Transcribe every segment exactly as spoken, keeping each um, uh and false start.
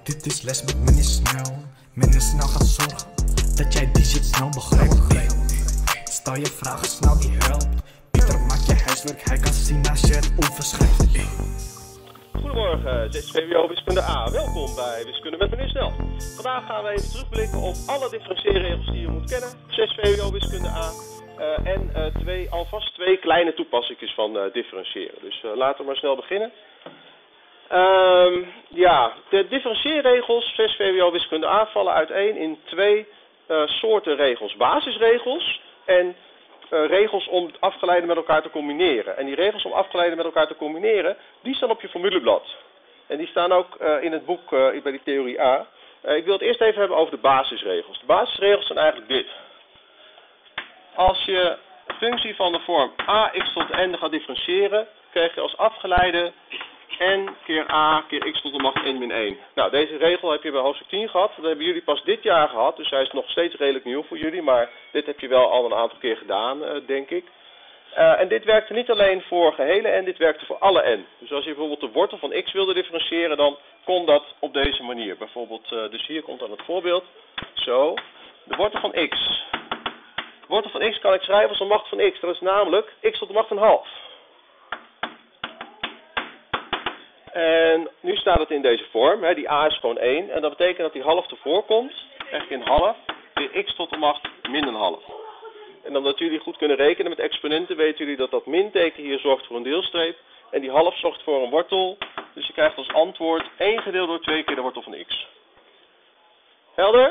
Dit is les met meneer Snel. Meneer Snel gaat zorgen dat jij die shit snel begrijpt. Stel je vragen snel, die helpt. Pieter maakt je huiswerk, hij kan zien als je het overschrijft. Goedemorgen, zes V W O Wiskunde A. Welkom bij Wiskunde met meneer Snel. Vandaag gaan we even terugblikken op alle differentieerregels die je moet kennen. zes V W O Wiskunde A. Uh, en uh, twee, alvast twee kleine toepassingen van uh, differentiëren. Dus uh, laten we maar snel beginnen. Uh, ja, de differentieerregels zes V W O Wiskunde A vallen uiteen in twee uh, soorten regels. Basisregels en uh, regels om afgeleiden met elkaar te combineren. En die regels om afgeleiden met elkaar te combineren, die staan op je formuleblad. En die staan ook uh, in het boek uh, bij die theorie A. Uh, ik wil het eerst even hebben over de basisregels. De basisregels zijn eigenlijk dit. Als je een functie van de vorm ax tot de n gaat differentiëren, krijg je als afgeleide n keer a keer x tot de macht n min één. Nou, deze regel heb je bij hoofdstuk tien gehad. Dat hebben jullie pas dit jaar gehad, dus hij is nog steeds redelijk nieuw voor jullie. Maar dit heb je wel al een aantal keer gedaan, uh, denk ik. Uh, en dit werkte niet alleen voor gehele n, dit werkte voor alle n. Dus als je bijvoorbeeld de wortel van x wilde differentiëren, dan kon dat op deze manier. Bijvoorbeeld, uh, dus hier komt dan het voorbeeld. Zo, de wortel van x. De wortel van x kan ik schrijven als de macht van x. Dat is namelijk x tot de macht een half. En nu staat het in deze vorm. Hè, die a is gewoon één. En dat betekent dat die half ervoor komt. Krijg ik in half weer x tot de macht min een half. En omdat jullie goed kunnen rekenen met exponenten, weten jullie dat dat minteken hier zorgt voor een deelstreep. En die half zorgt voor een wortel. Dus je krijgt als antwoord één gedeeld door twee keer de wortel van x. Helder?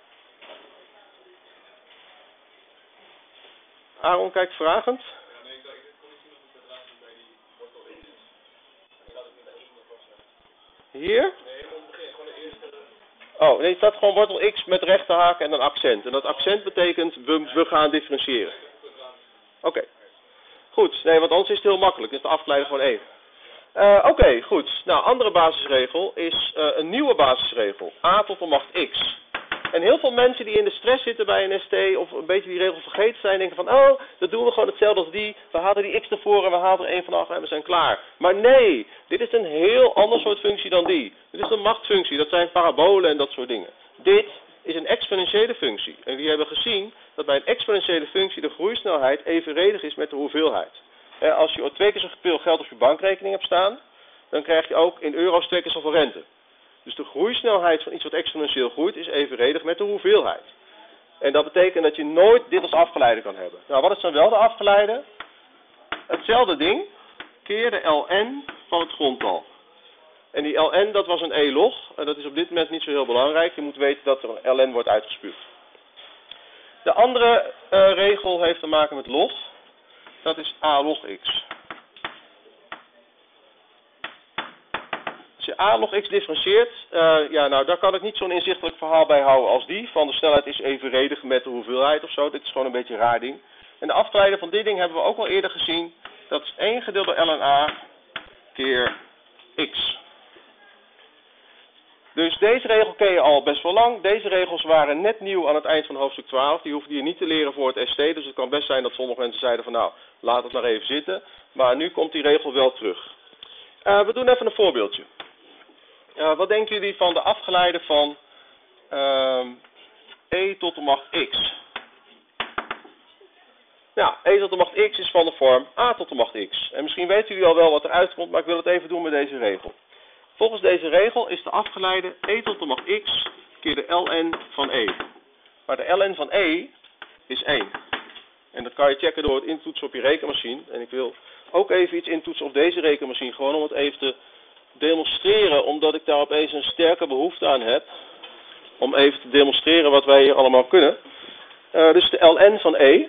Aaron kijkt vragend. Ja, nee, ik dacht, ik kon niet zien of het relatie bij die wortel één is. En ik had het met de één nog vaststellen. Hier? Nee, helemaal in het begin, gewoon de eerste. Oh, nee, het staat gewoon wortel x met rechte haak en een accent. En dat accent betekent, we, we gaan differentiëren. Oké. Okay. Goed, nee, want anders is het heel makkelijk. Is de afgeleide gewoon één. Uh, Oké, okay, goed. Nou, andere basisregel is uh, een nieuwe basisregel. A tot de macht x. En heel veel mensen die in de stress zitten bij een S T of een beetje die regel vergeten zijn, denken van, oh, dat doen we gewoon hetzelfde als die. We halen die x ervoor en we halen er één van af en we zijn klaar. Maar nee, dit is een heel ander soort functie dan die. Dit is een machtfunctie, dat zijn parabolen en dat soort dingen. Dit is een exponentiële functie. En die hebben gezien dat bij een exponentiële functie de groeisnelheid evenredig is met de hoeveelheid. Eh, als je twee keer zoveel geld op je bankrekening hebt staan, dan krijg je ook in euro's twee keer zoveel rente. Dus de groeisnelheid van iets wat exponentieel groeit is evenredig met de hoeveelheid. En dat betekent dat je nooit dit als afgeleide kan hebben. Nou, wat is dan wel de afgeleide? Hetzelfde ding, keer de ln van het grondtal. En die ln, dat was een e-log. En dat is op dit moment niet zo heel belangrijk. Je moet weten dat er een ln wordt uitgespuugd. De andere uh, regel heeft te maken met log. Dat is a log x. Als je a log x differentieert, uh, ja, nou, daar kan ik niet zo'n inzichtelijk verhaal bij houden als die. Van de snelheid is evenredig met de hoeveelheid of zo. Dit is gewoon een beetje een raar ding. En de afgeleide van dit ding hebben we ook al eerder gezien. Dat is één gedeeld door ln a keer x. Dus deze regel ken je al best wel lang. Deze regels waren net nieuw aan het eind van hoofdstuk twaalf. Die hoefde je niet te leren voor het S T. Dus het kan best zijn dat sommige mensen zeiden van nou, laat het maar even zitten. Maar nu komt die regel wel terug. Uh, we doen even een voorbeeldje. Uh, wat denken jullie van de afgeleide van uh, e tot de macht x? Nou, e tot de macht x is van de vorm a tot de macht x. En misschien weten jullie al wel wat eruit komt, maar ik wil het even doen met deze regel. Volgens deze regel is de afgeleide e tot de macht x keer de ln van e. Maar de ln van e is één. En dat kan je checken door het intoetsen op je rekenmachine. En ik wil ook even iets intoetsen op deze rekenmachine, gewoon om het even te demonstreren, omdat ik daar opeens een sterke behoefte aan heb. Om even te demonstreren wat wij hier allemaal kunnen. Uh, dus de ln van e.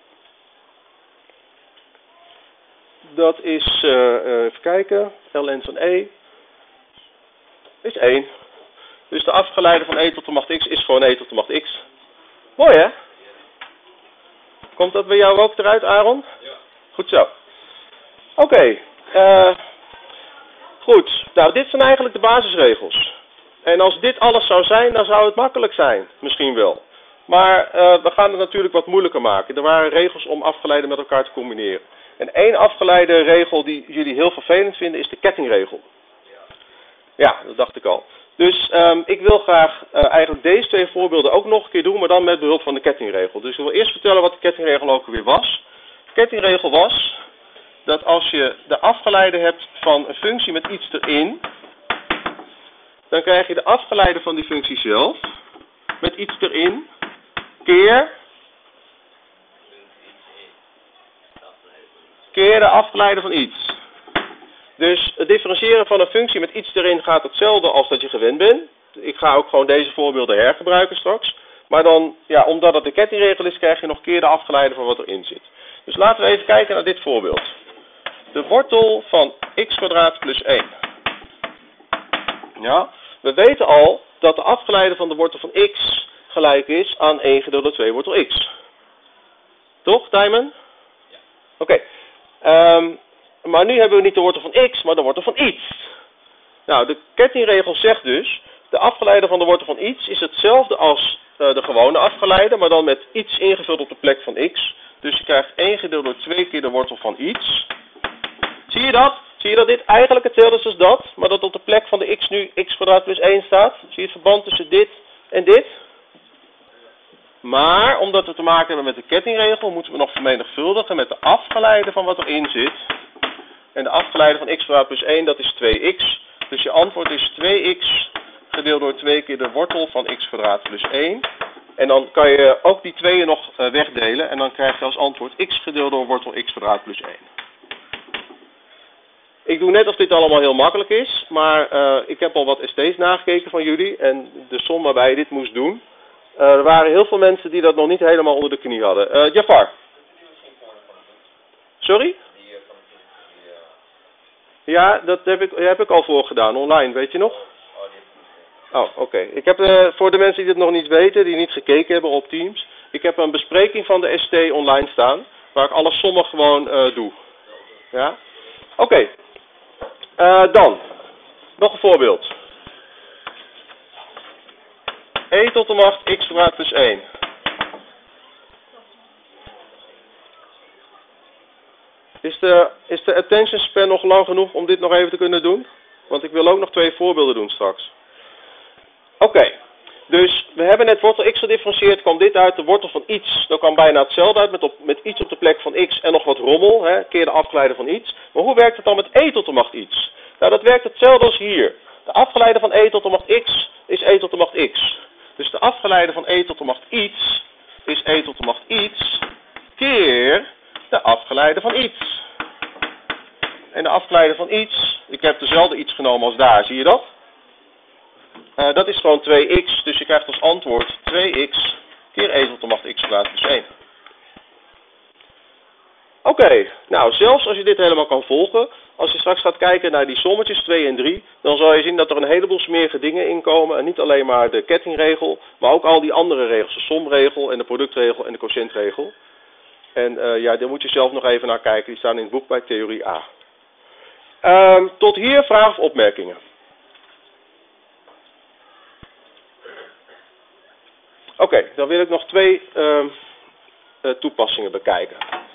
Dat is, uh, uh, even kijken, ln van e is één. Dus de afgeleide van e tot de macht x is gewoon e tot de macht x. Mooi hè? Komt dat bij jou ook eruit, Aaron? Ja. Goed zo. Oké. Okay. Uh, goed. Nou, dit zijn eigenlijk de basisregels. En als dit alles zou zijn, dan zou het makkelijk zijn. Misschien wel. Maar uh, we gaan het natuurlijk wat moeilijker maken. Er waren regels om afgeleiden met elkaar te combineren. En één afgeleide regel die jullie heel vervelend vinden is de kettingregel. Ja, dat dacht ik al. Dus um, ik wil graag uh, eigenlijk deze twee voorbeelden ook nog een keer doen, maar dan met behulp van de kettingregel. Dus ik wil eerst vertellen wat de kettingregel ook weer was. De kettingregel was dat als je de afgeleide hebt van een functie met iets erin, dan krijg je de afgeleide van die functie zelf met iets erin keer, keer de afgeleide van iets. Dus het differentiëren van een functie met iets erin gaat hetzelfde als dat je gewend bent. Ik ga ook gewoon deze voorbeelden hergebruiken straks. Maar dan, ja, omdat het de kettingregel is, krijg je nog keer de afgeleide van wat erin zit. Dus laten we even kijken naar dit voorbeeld. De wortel van x kwadraat plus één. Ja, we weten al dat de afgeleide van de wortel van x gelijk is aan één gedeeld door twee wortel x. Toch, Tijmen? Ja. Oké. Okay. Um, maar nu hebben we niet de wortel van x, maar de wortel van iets. Nou, de kettingregel zegt dus, de afgeleide van de wortel van iets is hetzelfde als uh, de gewone afgeleide, maar dan met iets ingevuld op de plek van x. Dus je krijgt één gedeeld door twee keer de wortel van iets. Zie je dat? Zie je dat dit eigenlijk hetzelfde is als dat, maar dat op de plek van de x nu x kwadraat plus één staat? Zie je het verband tussen dit en dit? Maar, omdat we te maken hebben met de kettingregel, moeten we nog vermenigvuldigen met de afgeleide van wat erin zit. En de afgeleide van x kwadraat plus één, dat is twee x. Dus je antwoord is twee x gedeeld door twee keer de wortel van x kwadraat plus één. En dan kan je ook die tweeën nog uh, wegdelen. En dan krijg je als antwoord x gedeeld door wortel x kwadraat plus één. Ik doe net of dit allemaal heel makkelijk is. Maar uh, ik heb al wat S T's nagekeken van jullie. En de som waarbij je dit moest doen. Uh, er waren heel veel mensen die dat nog niet helemaal onder de knie hadden. Uh, Jafar. Sorry? Ja, dat heb ik, heb ik al voor gedaan, online, weet je nog? Oh, oké. Okay. Ik heb uh, voor de mensen die het nog niet weten, die niet gekeken hebben op Teams, ik heb een bespreking van de S T online staan, waar ik alle sommen gewoon uh, doe. Ja? Oké. Okay. Uh, dan, nog een voorbeeld. e tot de macht x kwadraat plus één. Is de, is de attention span nog lang genoeg om dit nog even te kunnen doen? Want ik wil ook nog twee voorbeelden doen straks. Oké, okay. Dus we hebben net wortel x gedifferentieerd, kwam dit uit, de wortel van iets. Dan kwam bijna hetzelfde uit, met, op, met iets op de plek van x en nog wat rommel, hè, keer de afgeleide van iets. Maar hoe werkt het dan met e tot de macht iets? Nou, dat werkt hetzelfde als hier. De afgeleide van e tot de macht x is e tot de macht x. Dus de afgeleide van e tot de macht iets is e tot de macht iets keer de afgeleide van iets. En de afgeleide van iets, ik heb dezelfde iets genomen als daar, zie je dat? Uh, dat is gewoon twee x, dus je krijgt als antwoord twee x keer e tot de macht x kwadraat plus één. Oké, okay, nou zelfs als je dit helemaal kan volgen, als je straks gaat kijken naar die sommetjes twee en drie, dan zal je zien dat er een heleboel smerige dingen in komen. En niet alleen maar de kettingregel, maar ook al die andere regels, de somregel en de productregel en de quotiëntregel. En uh, ja, daar moet je zelf nog even naar kijken, die staan in het boek bij Theorie A. Um, tot hier vragen of opmerkingen. Oké, okay, dan wil ik nog twee uh, uh, toepassingen bekijken.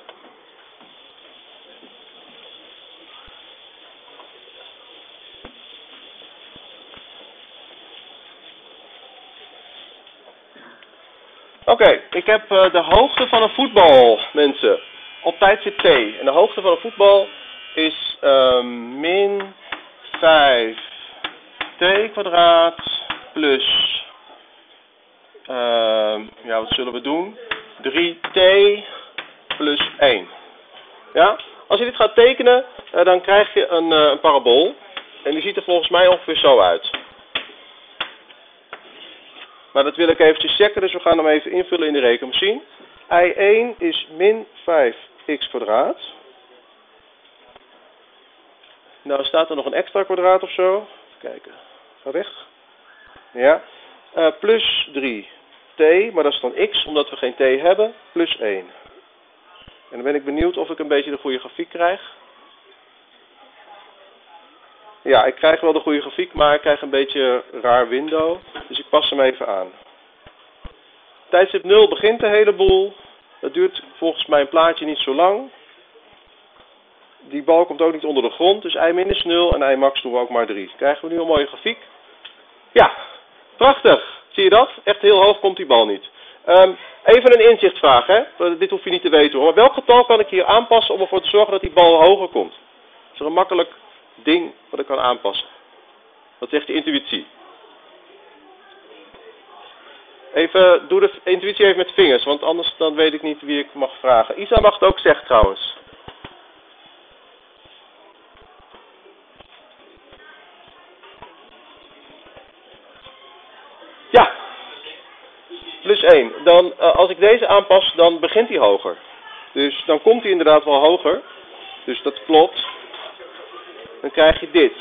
Oké, okay, ik heb uh, de hoogte van een voetbal, mensen, op tijdstip t. En de hoogte van een voetbal is uh, min vijf t kwadraat plus, uh, ja wat zullen we doen, drie t plus één. Ja, als je dit gaat tekenen, uh, dan krijg je een, uh, een parabool. En die ziet er volgens mij ongeveer zo uit. Maar dat wil ik eventjes checken, dus we gaan hem even invullen in de rekenmachine. i één is min vijf x kwadraat. Nou staat er nog een extra kwadraat of zo. Even kijken, ga weg. Ja, uh, plus drie t, maar dat is dan x, omdat we geen t hebben, plus één. En dan ben ik benieuwd of ik een beetje de goede grafiek krijg. Ja, ik krijg wel de goede grafiek, maar ik krijg een beetje een raar window. Dus ik pas hem even aan. Tijdstip nul begint de hele boel. Dat duurt volgens mijn plaatje niet zo lang. Die bal komt ook niet onder de grond. Dus i min is nul en i max doen we ook maar drie. Krijgen we nu een mooie grafiek. Ja, prachtig. Zie je dat? Echt heel hoog komt die bal niet. Um, even een inzichtvraag, hè? Dit hoef je niet te weten hoor. Maar welk getal kan ik hier aanpassen om ervoor te zorgen dat die bal hoger komt? Is er een makkelijk ding wat ik kan aanpassen? Wat zegt de intuïtie? Even, doe de intuïtie even met vingers, want anders dan weet ik niet wie ik mag vragen. Isa mag het ook zeggen trouwens. Ja, plus één. Dan, uh, als ik deze aanpas, dan begint hij hoger. Dus dan komt hij inderdaad wel hoger. Dus dat klopt. Dan krijg je dit.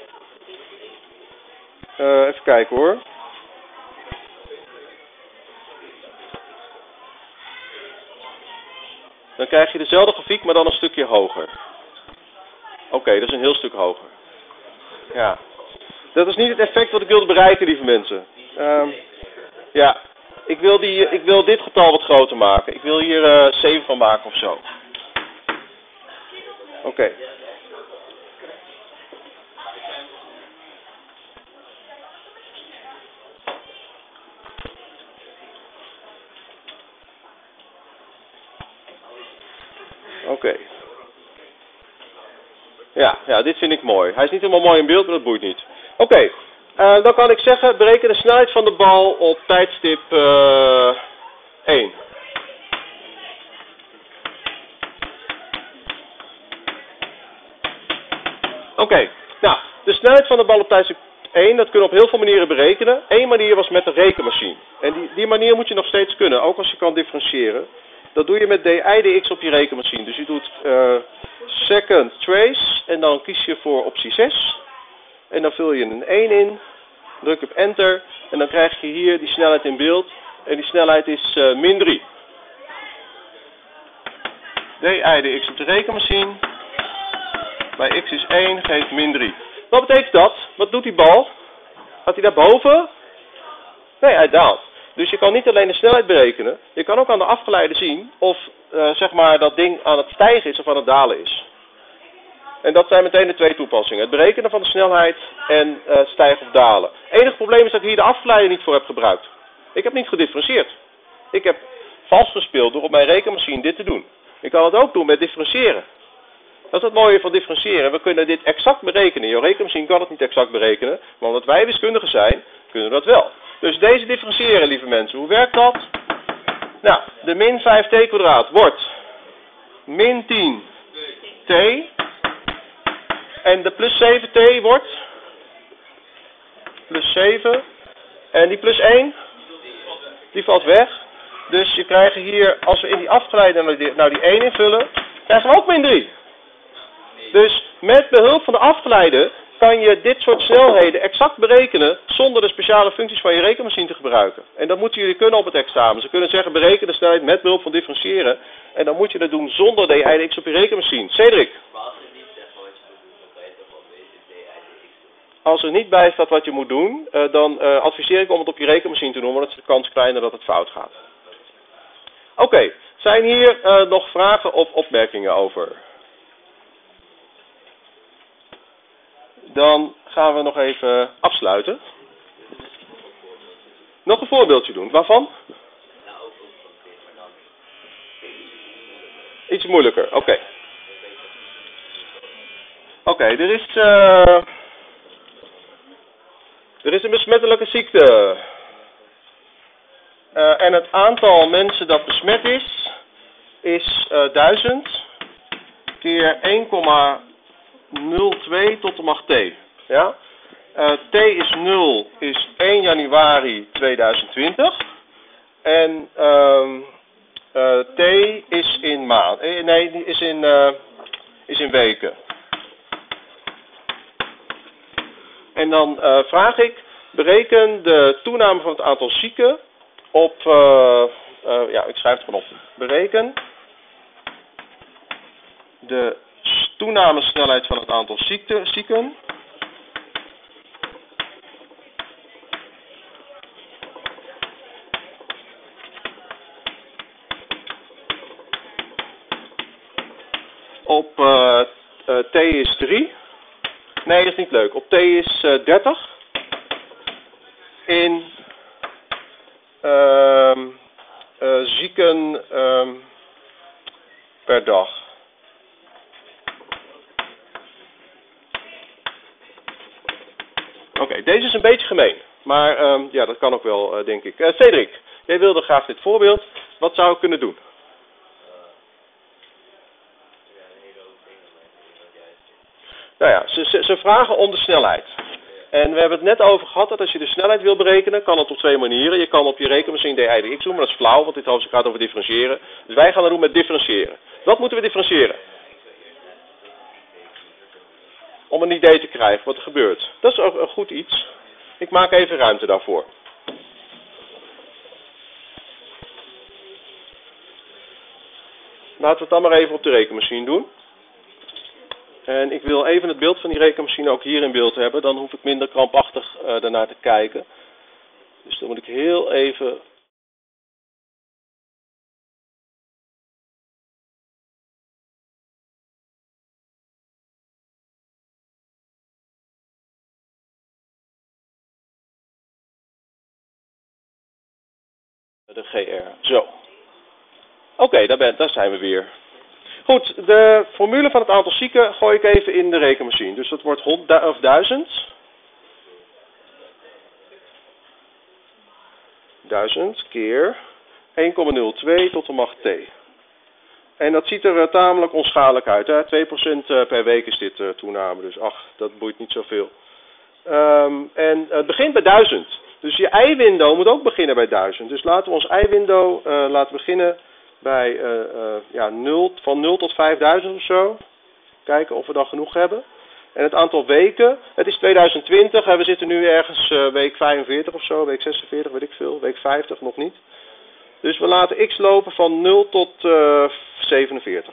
Uh, even kijken hoor. Dan krijg je dezelfde grafiek, maar dan een stukje hoger. Oké, okay, dat is een heel stuk hoger. Ja. Dat is niet het effect wat ik wilde bereiken, lieve mensen. Um, ja, ik wil, die, ik wil dit getal wat groter maken. Ik wil hier uh, zeven van maken of zo. Oké. Okay. Oké. Okay. Ja, ja, dit vind ik mooi. Hij is niet helemaal mooi in beeld, maar dat boeit niet. Oké, okay. uh, dan kan ik zeggen, bereken de snelheid van de bal op tijdstip uh, één. Oké, okay. Nou, de snelheid van de bal op tijdstip één, dat kunnen we op heel veel manieren berekenen. Eén manier was met de rekenmachine. En die, die manier moet je nog steeds kunnen, ook als je kan differentiëren. Dat doe je met di dx op je rekenmachine. Dus je doet uh, second trace en dan kies je voor optie zes. En dan vul je een één in, druk op enter en dan krijg je hier die snelheid in beeld. En die snelheid is uh, min drie. di dx op de rekenmachine bij x is één geeft min drie. Wat betekent dat? Wat doet die bal? Gaat hij daar boven? Nee, hij daalt. Dus je kan niet alleen de snelheid berekenen, je kan ook aan de afgeleide zien of uh, zeg maar dat ding aan het stijgen is of aan het dalen is. En dat zijn meteen de twee toepassingen. Het berekenen van de snelheid en uh, stijgen of dalen. Het enige probleem is dat ik hier de afgeleide niet voor heb gebruikt. Ik heb niet gedifferentieerd. Ik heb vals gespeeld door op mijn rekenmachine dit te doen. Ik kan het ook doen met differentiëren. Dat is het mooie van differentiëren. We kunnen dit exact berekenen. Jouw rekenmachine kan het niet exact berekenen, maar omdat wij wiskundigen zijn, kunnen we dat wel. Dus deze differentiëren, lieve mensen. Hoe werkt dat? Nou, de min vijf t kwadraat wordt min tien t. En de plus zeven t wordt plus zeven. En die plus één, die valt weg. Dus je krijgt hier, als we in die afgeleide nou die, nou die één invullen, krijgen we ook min drie. Dus met behulp van de afgeleide kan je dit soort snelheden exact berekenen zonder de speciale functies van je rekenmachine te gebruiken. En dat moeten jullie kunnen op het examen. Ze kunnen zeggen bereken de snelheid met behulp van differentiëren. En dan moet je dat doen zonder di dx op je rekenmachine. Cedric? Maar als er niet zegt wat je moet doen, dan kan je toch wel weten di dx doen. Als er niet bij staat wat je moet doen, uh, dan uh, adviseer ik om het op je rekenmachine te doen, want het is de kans kleiner dat het fout gaat. Oké, okay. Zijn hier uh, nog vragen of opmerkingen over? Dan gaan we nog even afsluiten. Nog een voorbeeldje doen. Waarvan? Iets moeilijker. Oké. Okay. Oké, okay, er is... Uh, er is een besmettelijke ziekte. Uh, en het aantal mensen dat besmet is, is uh, duizend keer één komma nul twee tot de macht t. Ja? Uh, t is nul, is één januari tweeduizend twintig. En uh, uh, t is in maand. Eh, nee, is in, uh, is in weken. En dan uh, vraag ik, bereken de toename van het aantal zieken op, uh, uh, ja, ik schrijf het gewoon op. Bereken de toenamesnelheid van het aantal ziekte, zieken op uh, uh, t is drie. Nee, dat is niet leuk. Op t is uh, dertig. in um, uh, zieken um, per dag. Oké, okay, deze is een beetje gemeen. Maar um, ja, dat kan ook wel, uh, denk ik. Uh, Cedric, jij wilde graag dit voorbeeld. Wat zou ik kunnen doen? Nou ja, ze, ze, ze vragen om de snelheid. En we hebben het net over gehad dat als je de snelheid wil berekenen, kan het op twee manieren. Je kan op je rekenmachine d I dx doen, maar dat is flauw, want dit hoofdstuk gaat over differentiëren. Dus wij gaan dat doen met differentiëren. Wat moeten we differentiëren? Om een idee te krijgen wat er gebeurt. Dat is ook een goed iets. Ik maak even ruimte daarvoor. Laten we het dan maar even op de rekenmachine doen. En ik wil even het beeld van die rekenmachine ook hier in beeld hebben. Dan hoef ik minder krampachtig uh, daarnaar te kijken. Dus dan moet ik heel even... de G R. Zo. Oké, okay, daar, daar zijn we weer. Goed, de formule van het aantal zieken gooi ik even in de rekenmachine. Dus dat wordt honderd of duizend. duizend keer één komma nul twee tot de macht t. En dat ziet er uh, tamelijk onschadelijk uit. Hè? twee procent per week is dit uh, toename. Dus ach, dat boeit niet zoveel. Um, en uh, het begint bij duizend. Dus je i-window moet ook beginnen bij duizend. Dus laten we ons i-window uh, laten beginnen bij uh, uh, ja, nul, van nul tot vijfduizend of zo. Kijken of we dan genoeg hebben. En het aantal weken, het is tweeduizend twintig. En we zitten nu ergens uh, week vijfenveertig of zo. Week zesenveertig, weet ik veel. Week vijftig, nog niet. Dus we laten x lopen van nul tot uh, zevenenveertig.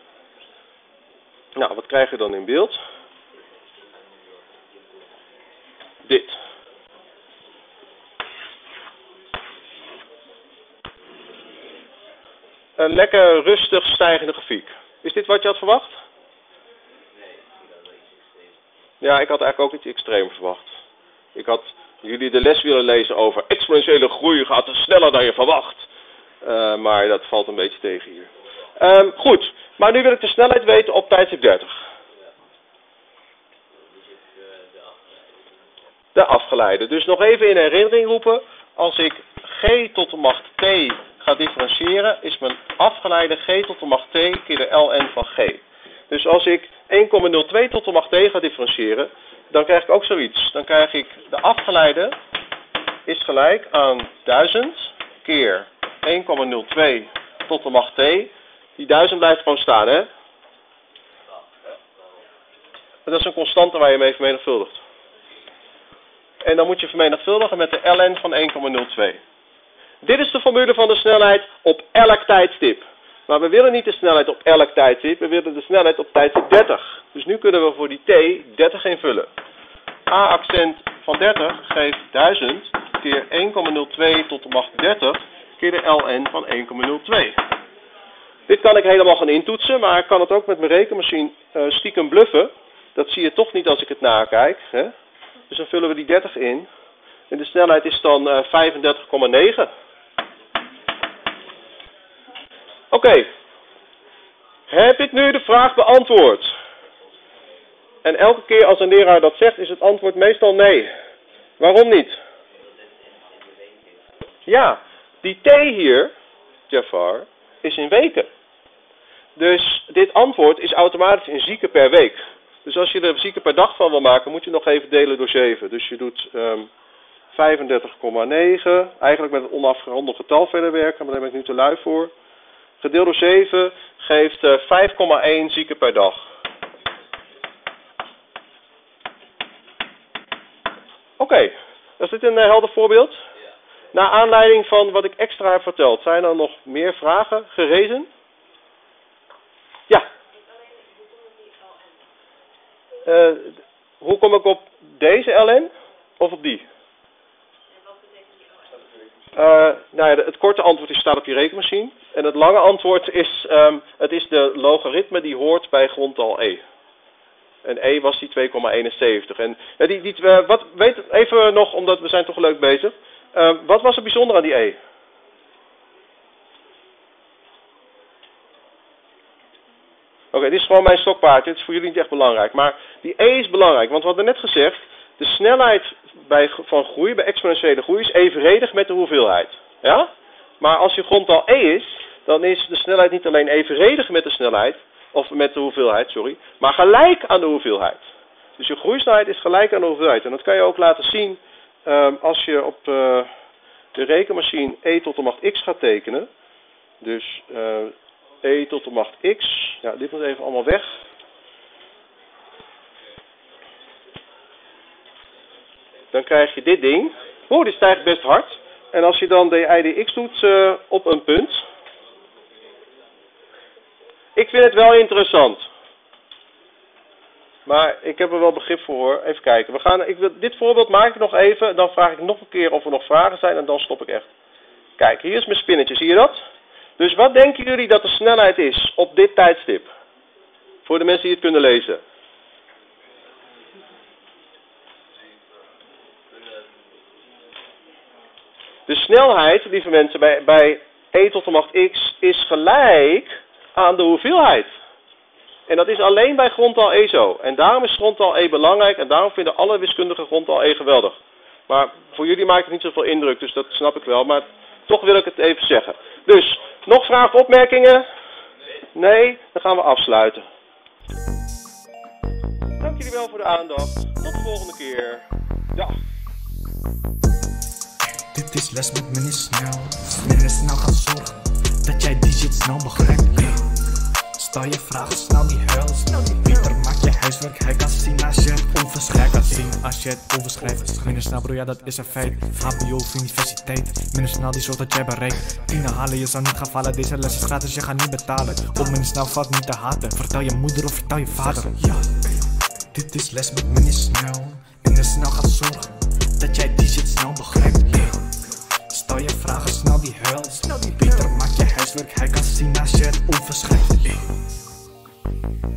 Nou, wat krijg je dan in beeld? Dit. Een lekker rustig stijgende grafiek. Is dit wat je had verwacht? Nee, ik had wel iets extreem. Ja, ik had eigenlijk ook iets extreem verwacht. Ik had jullie de les willen lezen over exponentiële groei gaat sneller dan je verwacht. Uh, maar dat valt een beetje tegen hier. Um, goed, maar nu wil ik de snelheid weten op tijdstip dertig. De afgeleide. Dus nog even in herinnering roepen. Als ik g tot de macht t ga differentiëren, is mijn afgeleide g tot de macht t keer de ln van g. Dus als ik één komma nul twee tot de macht t ga differentiëren, dan krijg ik ook zoiets. Dan krijg ik de afgeleide is gelijk aan duizend keer één komma nul twee tot de macht t. Die duizend blijft gewoon staan, hè? Dat is een constante waar je mee vermenigvuldigt. En dan moet je vermenigvuldigen met de ln van één komma nul twee. Dit is de formule van de snelheid op elk tijdstip. Maar we willen niet de snelheid op elk tijdstip, we willen de snelheid op tijdstip dertig. Dus nu kunnen we voor die t dertig invullen. A-accent van dertig geeft duizend keer één komma nul twee tot de macht dertig keer de ln van één komma nul twee. Dit kan ik helemaal gaan intoetsen, maar ik kan het ook met mijn rekenmachine uh, stiekem bluffen. Dat zie je toch niet als ik het nakijk. Hè? Dus dan vullen we die dertig in. En de snelheid is dan uh, vijfendertig komma negen. Oké. Okay. Heb ik nu de vraag beantwoord? En elke keer als een leraar dat zegt, is het antwoord meestal nee. Waarom niet? Ja, die t hier, Jafar, is in weken. Dus dit antwoord is automatisch in zieken per week. Dus als je er zieken per dag van wil maken, moet je nog even delen door zeven. Dus je doet um, vijfendertig komma negen. Eigenlijk met het onafgerond getal verder werken, maar daar ben ik nu te lui voor. Gedeeld door zeven geeft uh, vijf komma één zieken per dag. Oké, okay. Is dit een uh, helder voorbeeld? Ja. Naar aanleiding van wat ik extra heb verteld, zijn er nog meer vragen gerezen? Ja. Uh, hoe kom ik op deze ln of op die? Uh, nou ja, het korte antwoord is staat op je rekenmachine. En het lange antwoord is, um, het is de logaritme die hoort bij grondtal e. En E was die twee komma eenenzeventig. En uh, die, die, uh, wat, weet even nog, omdat we zijn toch leuk bezig. Uh, wat was er bijzonder aan die E? Oké, okay, dit is gewoon mijn stokpaardje. Het is voor jullie niet echt belangrijk. Maar die E is belangrijk. Want we hadden net gezegd, de snelheid bij, van groei, bij exponentiële groei, is evenredig met de hoeveelheid. Ja? Maar als je grondtal E is, dan is de snelheid niet alleen evenredig met de snelheid, of met de hoeveelheid, sorry, maar gelijk aan de hoeveelheid. Dus je groeisnelheid is gelijk aan de hoeveelheid. En dat kan je ook laten zien um, als je op uh, de rekenmachine e tot de macht x gaat tekenen. Dus uh, e tot de macht x, ja, dit moet even allemaal weg. Dan krijg je dit ding. Oeh, dit stijgt best hard. En als je dan di dx doet uh, op een punt. Ik vind het wel interessant. Maar ik heb er wel begrip voor hoor. Even kijken. We gaan, ik wil, dit voorbeeld maak ik nog even. Dan vraag ik nog een keer of er nog vragen zijn. En dan stop ik echt. Kijk, hier is mijn spinnetje. Zie je dat? Dus wat denken jullie dat de snelheid is op dit tijdstip? Voor de mensen die het kunnen lezen. De snelheid, lieve mensen, bij, bij e tot de macht x is gelijk aan de hoeveelheid. En dat is alleen bij grondtal E zo. En daarom is grondtal E belangrijk en daarom vinden alle wiskundige grondtal E geweldig. Maar voor jullie maakt het niet zoveel indruk, dus dat snap ik wel. Maar toch wil ik het even zeggen. Dus, nog vragen, opmerkingen? Nee? Dan gaan we afsluiten. Dank jullie wel voor de aandacht. Tot de volgende keer. Dag. Dit is les met meneer Snel. Meneer Snel gaat zorgen dat jij die shit snel begrijpt. Stel je vragen, snel die huils. Pieter, maak je huiswerk, hij kan zien als je het onverschrijft. Hij kan zien als je het onverschrijft. Meneer Snel bro, ja dat is een feit. H B O of universiteit. Meneer Snel die zorgt dat jij bereikt. Tien halen, je zou niet gaan vallen. Deze les is gratis, je gaat niet betalen. Op meneer Snel valt niet te haten. Vertel je moeder of vertel je vader. Ja, dit is les met meneer Snel. Meneer Snel gaat zorgen dat jij die shit snel begrijpt. Stel je vragen, snel die huil. Pieter, maak je huiswerk, hij kan zien als je het onverschrijft.